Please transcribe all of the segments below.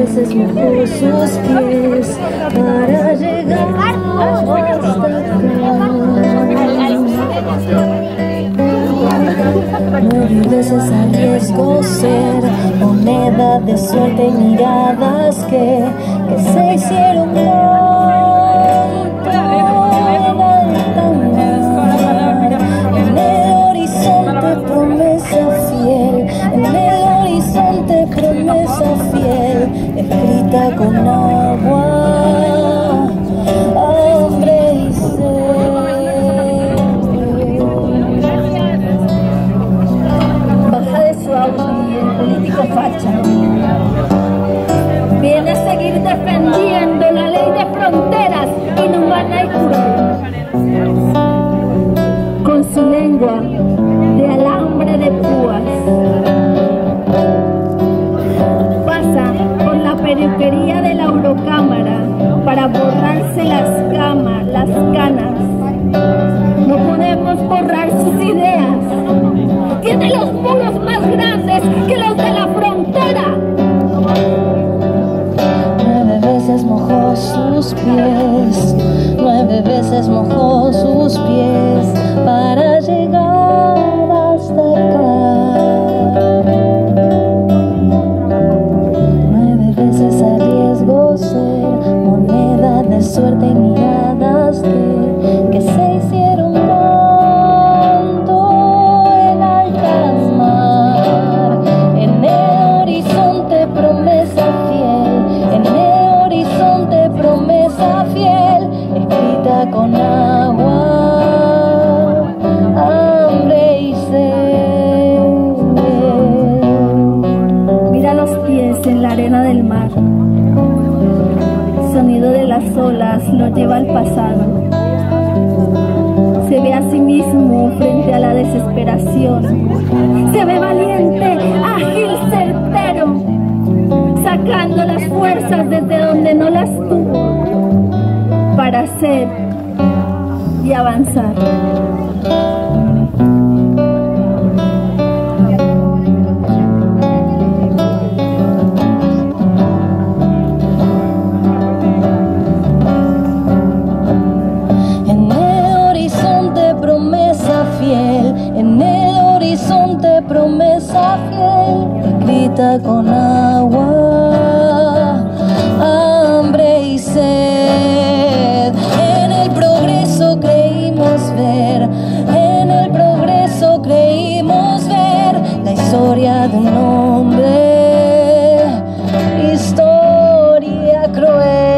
veces mojó sus pies para llegar hasta acá. 9 veces arriesgó ser moneda de suerte y miradas que se hicieron contra el alta mar. En el horizonte promesa fiel, en el horizonte promesa fiel, escrita con agua, hambre y sed. Baja de su auto y el político facha viene a seguir defendiendo la ley de fronteras inhumana y cruel, con su lengua de alambre de púas. Pasa por la periferia de la Eurocámara para borrarse las canas. No podemos borrar sus ideas. Tiene los muros más grandes que los de la frontera. 9 veces mojó sus pies, 9 veces mojó sus pies para llegar hasta acá. 9 veces arriesgó ser moneda de suerte y miradas que se hicieron pronto en alta mar. En el horizonte promesa fiel, en el horizonte promesa fiel, escrita con agua, hambre y sed. Mira los pies en la arena del mar. El sonido de las olas lo lleva al pasado. Se ve a sí mismo frente a la desesperación. Se ve valiente, ágil, certero, sacando las fuerzas desde donde no las tuvo para hacer y avanzar. En el horizonte promesa fiel, escrita con agua, hambre y sed. En el progreso creímos ver, en el progreso creímos ver la historia de un hombre, historia cruel.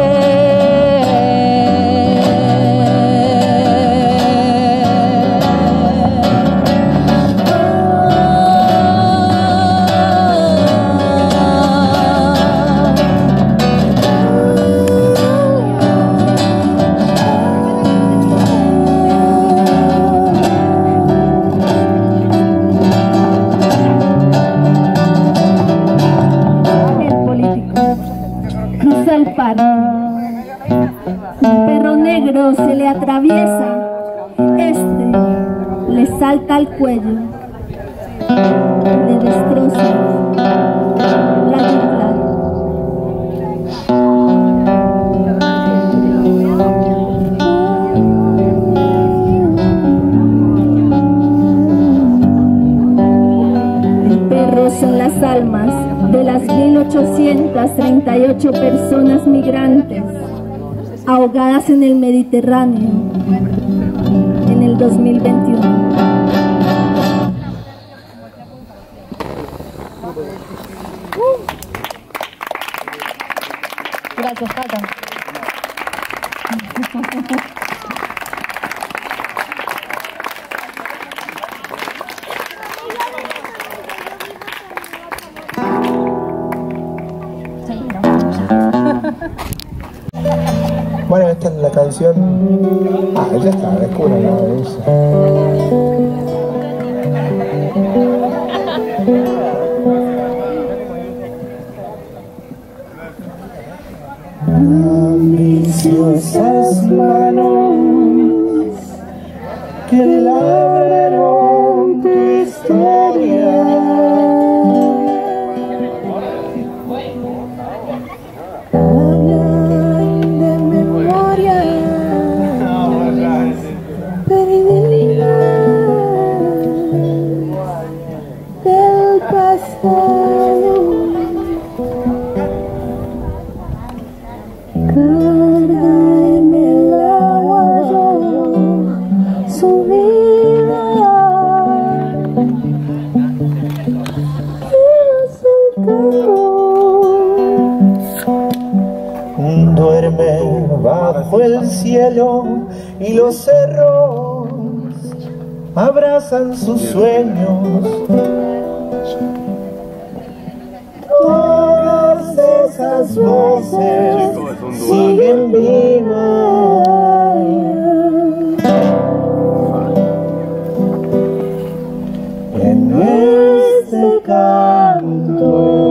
El parque. Un perro negro se le atraviesa, le salta al cuello, le destroza la yugular. El perro son las almas de las 1838 personas migrantes ahogadas en el Mediterráneo en el 2021. Gracias, Cata. Bueno, esta es la canción. Ah, ya está, la escuela, ¿no? Ambiciosas manos que labraron tu historia. Hablan de memoria perdida del pasado. Carga en el agua su vida. Duerme bajo el cielo y los cerros abrazan sus sueños. Todas esas voces siguen vivas en este canto.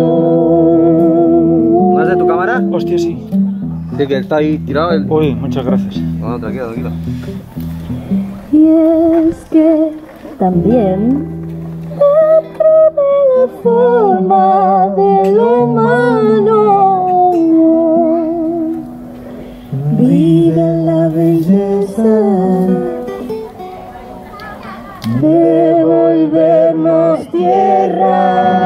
¿No es de tu cámara? Hostia, sí. De que está ahí tirado el... Uy, muchas gracias. No, tranquilo, tranquilo. Y es que también dentro de la forma de lo humano vive la belleza de volvernos tierra.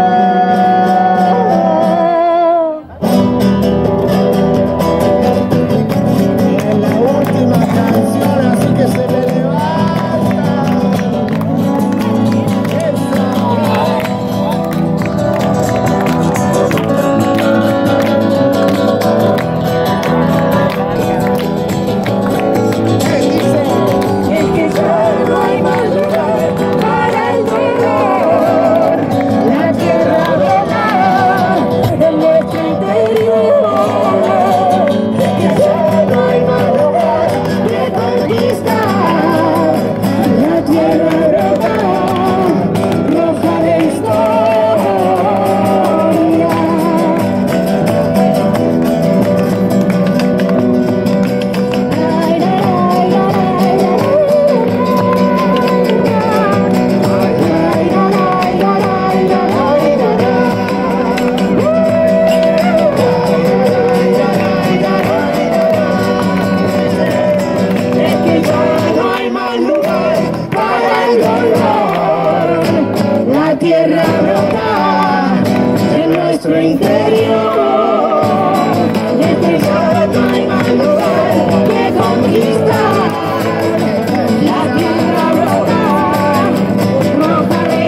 Tierra brota en nuestro interior. Desde ya no hay más lugar que conquistar. La tierra brota, roja de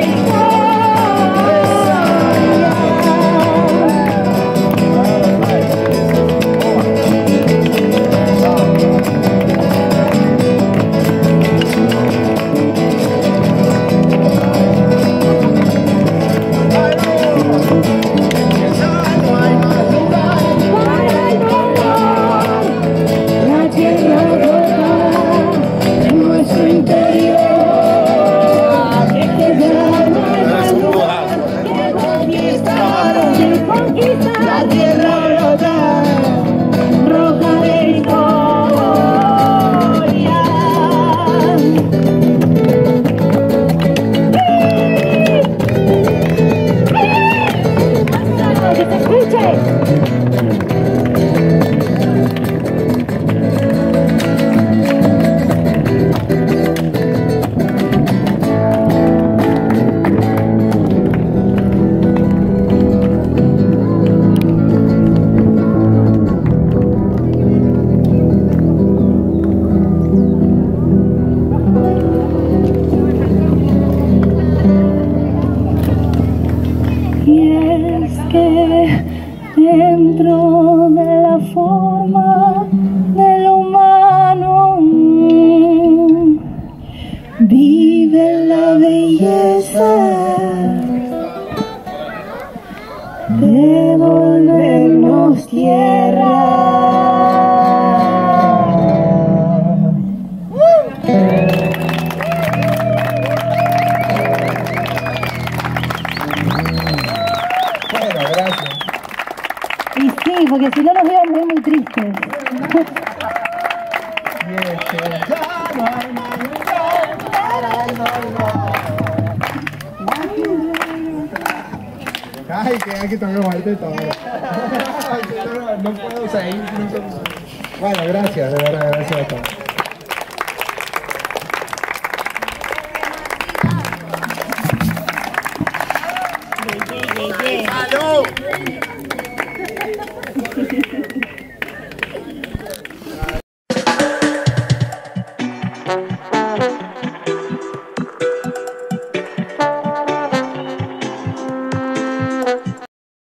dentro de la forma del humano vive la belleza de volvernos tierra. Y sí, porque si no nos íbamos muy tristes. Ay, que aquí tengo que bajarte todo. No puedo seguir. Bueno, gracias, de verdad, gracias a todos.